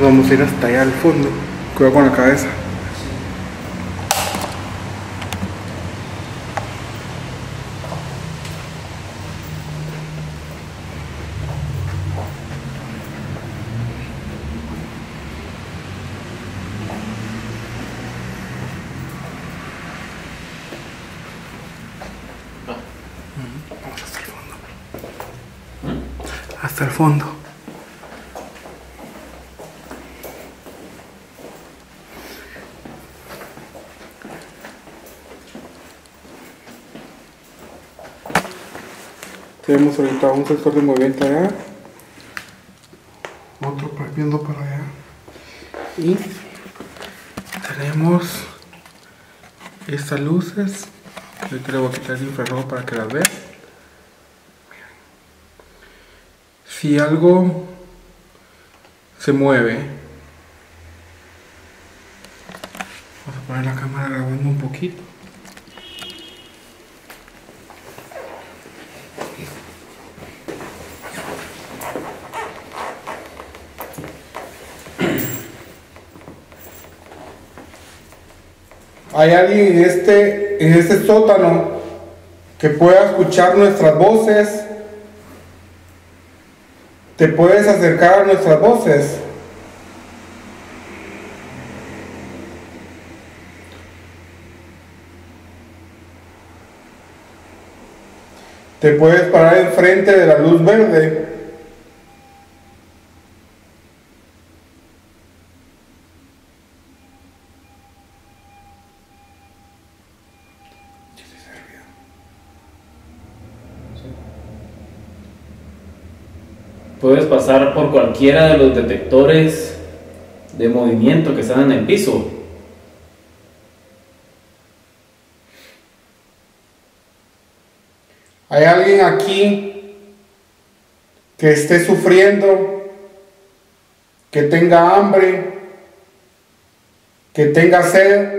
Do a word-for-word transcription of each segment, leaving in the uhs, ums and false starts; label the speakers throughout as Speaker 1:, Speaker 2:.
Speaker 1: Vamos a ir hasta allá al fondo. Cuidado con la cabeza. Vamos hasta el fondo. Hasta el fondo. Tenemos ahorita un sector de movimiento allá, otro viendo para allá, y tenemos estas luces. Yo quiero quitar el infrarrojo para que las vean. Si algo se mueve, vamos a poner la cámara grabando un poquito. Hay alguien en este, en este sótano que pueda escuchar nuestras voces. ¿Te puedes acercar a nuestras voces? ¿Te puedes parar enfrente de la luz verde?
Speaker 2: Puedes pasar por cualquiera de los detectores de movimiento que están en el piso.
Speaker 1: ¿Hay alguien aquí que esté sufriendo, que tenga hambre, que tenga sed?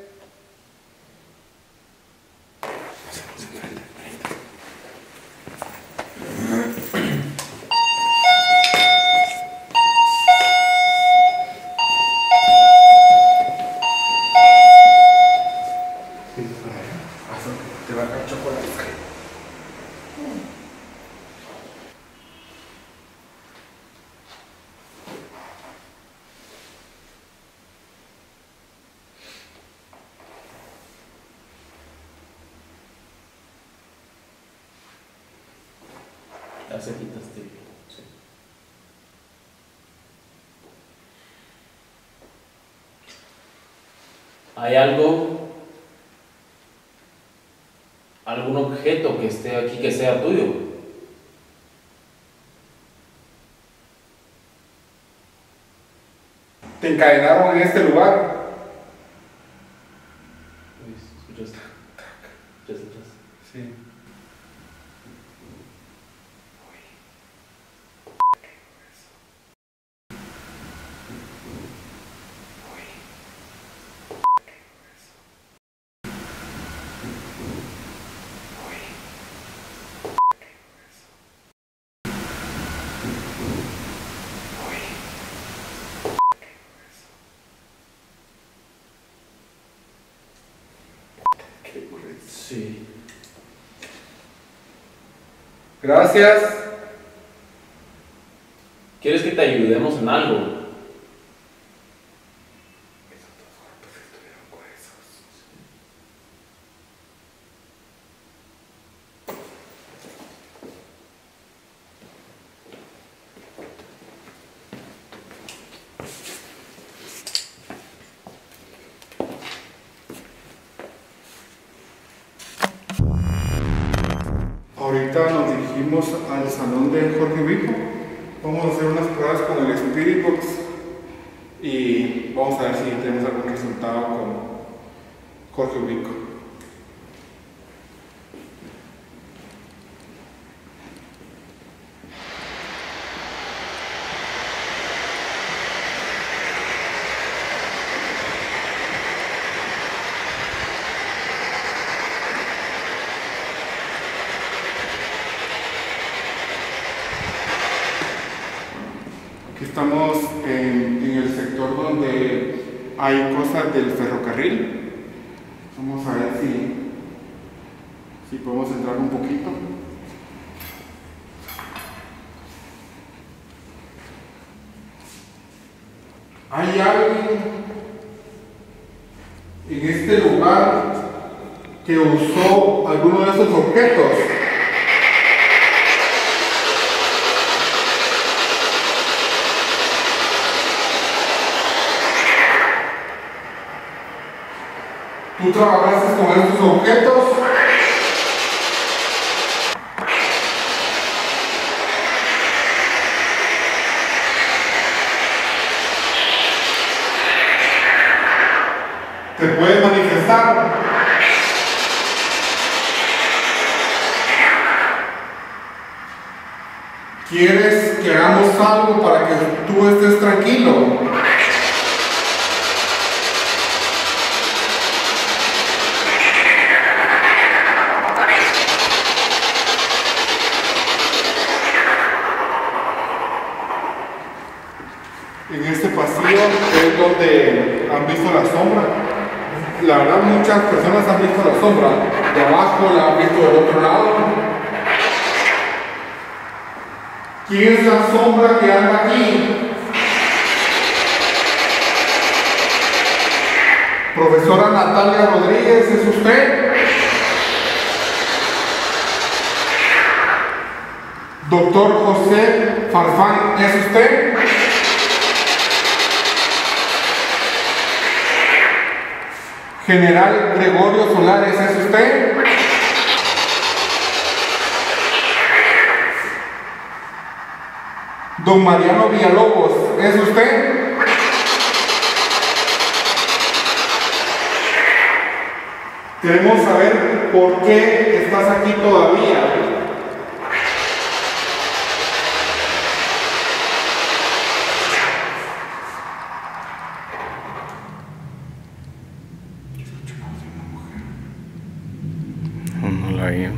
Speaker 1: Te va a dar chocolate.
Speaker 2: Ya se quitaste. Sí. ¿Hay algo, algún objeto que esté aquí que sea tuyo?
Speaker 1: Te encadenaron en este lugar.
Speaker 2: ¿Escuchaste? ¿Ya escuchaste?
Speaker 1: Sí.
Speaker 2: Sí.
Speaker 1: Gracias.
Speaker 2: ¿Quieres que te ayudemos en algo?
Speaker 1: Esos dos cuerpos estuvieron gruesos. Ahorita nos dirigimos al salón de Jorge Ubico. Vamos a hacer unas pruebas con el Spirit Box y vamos a ver si tenemos algún resultado con Jorge Ubico. Aquí estamos en, en el sector donde hay cosas del ferrocarril. Vamos a ver si, si podemos entrar un poquito. Hay alguien en este lugar que usó alguno de esos objetos. ¿Tú trabajaste con estos objetos? ¿Te puedes manifestar? ¿Quieres que hagamos algo para que tú estés tranquilo? En este pasillo es donde han visto la sombra. La verdad, muchas personas han visto la sombra. De abajo la han visto del otro lado. ¿Quién es la sombra que anda aquí? Profesora Natalia Rodríguez, ¿es usted? Doctor José Farfán, ¿es usted? General Gregorio Solares, ¿es usted? Don Mariano Villalobos, ¿es usted? Queremos saber por qué estás aquí todavía.
Speaker 3: No la veo.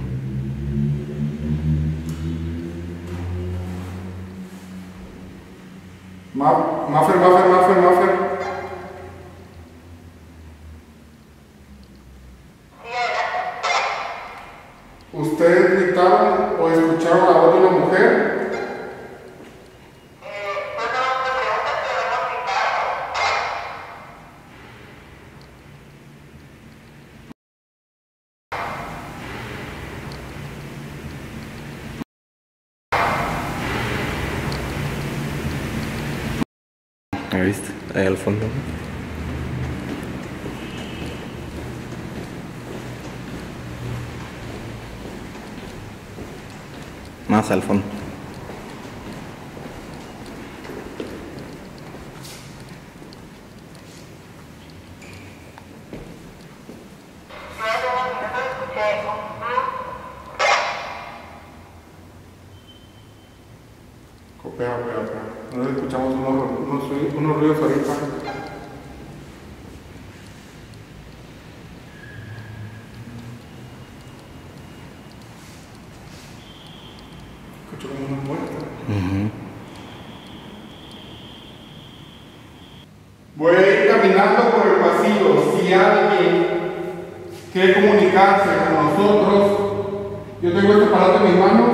Speaker 1: Ma- Maffer, Maffer, Maffer, Maffer. ¿Ustedes gritaron o escucharon la voz de una mujer?
Speaker 3: ¿La viste? Ahí al fondo. Más al fondo.
Speaker 1: Copia, copia, copia. No escuchamos unos, unos, unos ruidos ahorita. Escucho como una puerta.
Speaker 3: Uh-huh.
Speaker 1: Voy a ir caminando por el pasillo. Si alguien quiere comunicarse con nosotros, yo tengo este aparato en mis manos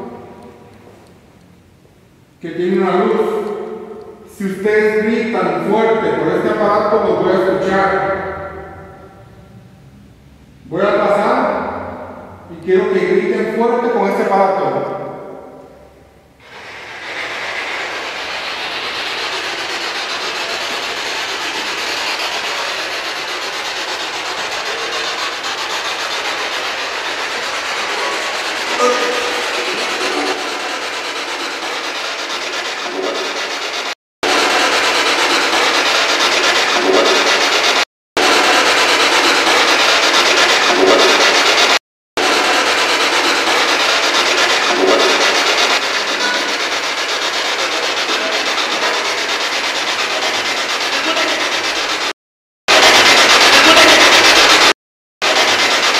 Speaker 1: que tiene una luz. Si ustedes gritan fuerte por este aparato, los voy a escuchar. Voy a pasar y quiero que griten fuerte con este aparato.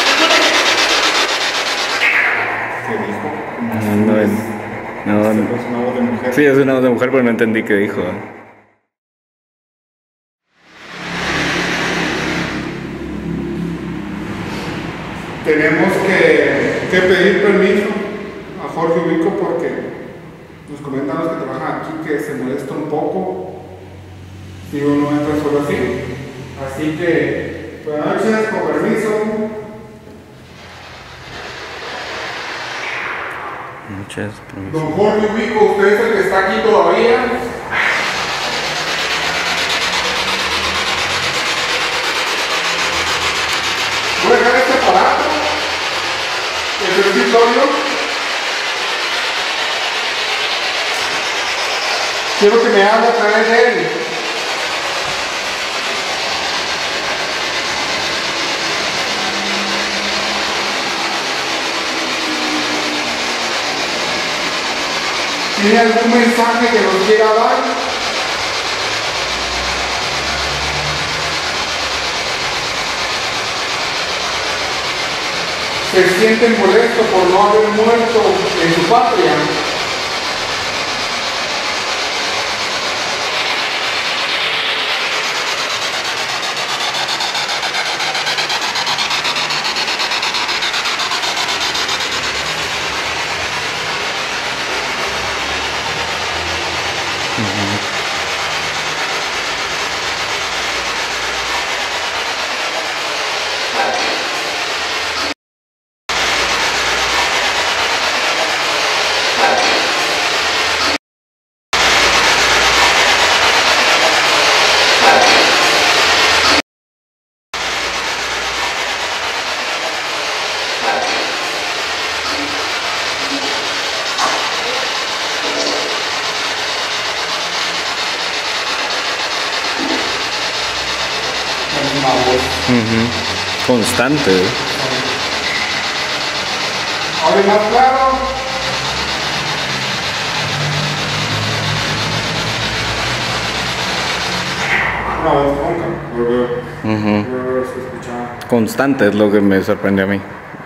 Speaker 3: No, no, no, no.
Speaker 1: una voz de mujer.
Speaker 3: Sí, es una voz de mujer, pero no entendí qué dijo. ¿eh?
Speaker 1: Tenemos que, que pedir permiso a Jorge Ubico porque nos comentan los que trabajan aquí que se molesta un poco si uno entra solo así. Así que, buenas noches, con permiso.
Speaker 3: Muchas permiso.
Speaker 1: Don Jorge Ubico, usted es el que está aquí todavía. Voy a dejar este aparato, el escritorio. Quiero que me hable a través de él. ¿Tiene algún mensaje que nos quiera dar? ¿Se siente molesto por no haber muerto en su patria?
Speaker 3: Ujú. Constante. ¿eh?
Speaker 1: Ahora más claro. Una voz ronca.
Speaker 3: Ujú.
Speaker 1: Se escucha.
Speaker 3: Constante es lo que me sorprende a mí.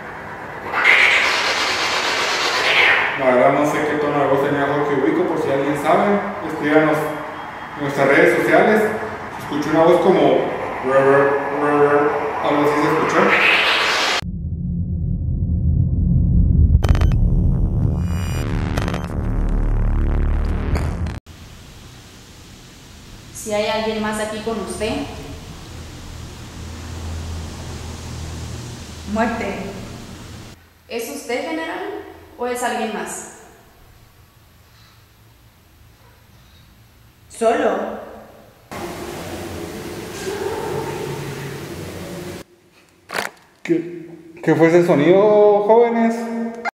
Speaker 1: La verdad no sé qué tono de voz tenía Jorge Ubico, por si alguien sabe, escríbanos en nuestras redes sociales. Escuché una voz como algo así se escuchó.
Speaker 4: Si hay alguien más aquí con usted.
Speaker 5: Muerte.
Speaker 4: ¿Es usted, general, o es alguien más?
Speaker 5: Solo.
Speaker 1: ¿Qué, ¿Qué fue ese sonido, jóvenes?